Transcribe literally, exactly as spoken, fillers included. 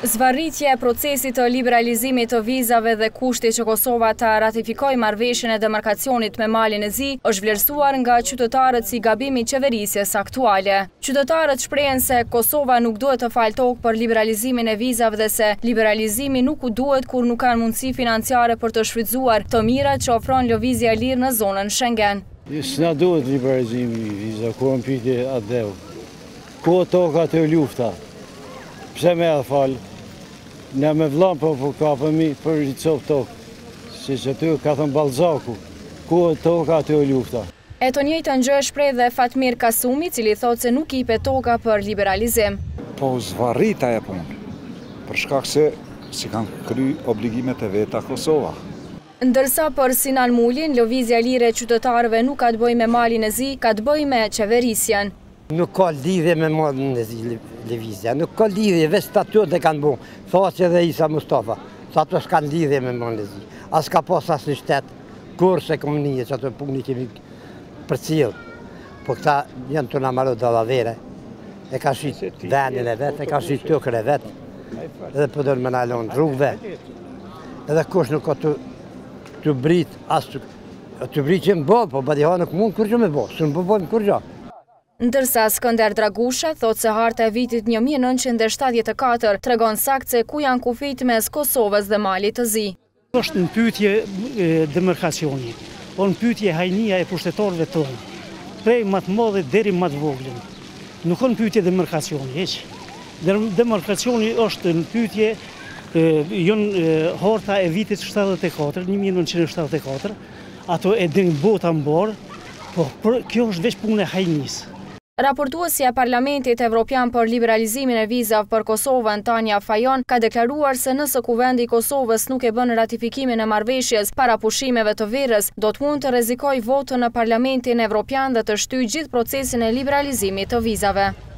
Zvarritja e procesit të liberalizimit të vizave dhe kushti që Kosova ta ratifikojë marrëveshjen e demarkacionit me Malin e Zi është vlerësuar nga qytetarët si gabim i qeverisjes aktuale. Qytetarët shprehen se Kosova nuk duhet të falë tokë për liberalizimin e vizave dhe se liberalizimi nuk u duhet kur nuk kanë mundësi financiare për të shfrytzuar të mirat që ofron lëvizja e lirë në zonën Schengen. S'na duhet liberalizimi i vizave, kur më pyetje atë. Ku toka të lufta? Pse me e falë? Ne me vlam po po kapëmi për i copë tokë, si që ty ka thënë Balzaku, ku e toka aty o lufta. E të njëjtën gjë shpreh dhe Fatmir Kasumi, cili thotë se nuk i jepet toka për liberalizim. Po zvarrita e punë, për shkak se si kanë kry obligimet e veta Kosova. Ndërsa për Sinan Mulin, lëvizja e lirë e qytetarëve nuk ka të bëjë me Malin e Zi, ka të bëjë me qeverisjen. Nuk ka lidhje me Malin e Zi lëvizja, nuk ka lidhje, veç statut e kanë bu, Thaqe dhe Isa Mustafa, sa ato s'kanë lidhje me Malin e Zi. As ka pas as një shtetë, kur se komunije, që ato puni kemi për cilë, po këta janë të në marrë dalavere, e ka shqit venin e vetë, e ka shqit tëkër e vetë, edhe përdojnë me nalon rrugëve, edhe kush nuk ka të, të brit, as të, të brit që më bo, po badiha nuk mund kur që me bo, së në bëbojmë kur gjo. Ndërsa Skënder Dragusha thotë se harta e vitit një mijë e nëntëqind e shtatëdhjetë e katër tregon sakt se ku janë kufijt mes Kosovës dhe Malit të Zi. Është në pyetje demarkacioni, o në pyetje hajnia e pushtetarëve tonë, prej më të madhe deri më të voglin. Nuk është në pyetje demarkacioni, heq. Demarkacioni është në pyetje jonë harta e vitit shtatëdhjetë e katër, një mijë e nëntëqind e shtatëdhjetë e katër, ato e din bota mbar, po kjo është veç punë e hajnisë. Raportuesja e Parlamentit Evropian për liberalizimin e vizave për Kosovën, Tanja Fajon, ka deklaruar se nëse Kuvendi i Kosovës nuk e bën ratifikimin e marrëveshjes para pushimeve të verës, do të mund të rrezikojë votën në Parlamentin Evropian dhe të shtyjë gjithë procesin e liberalizimit të vizave.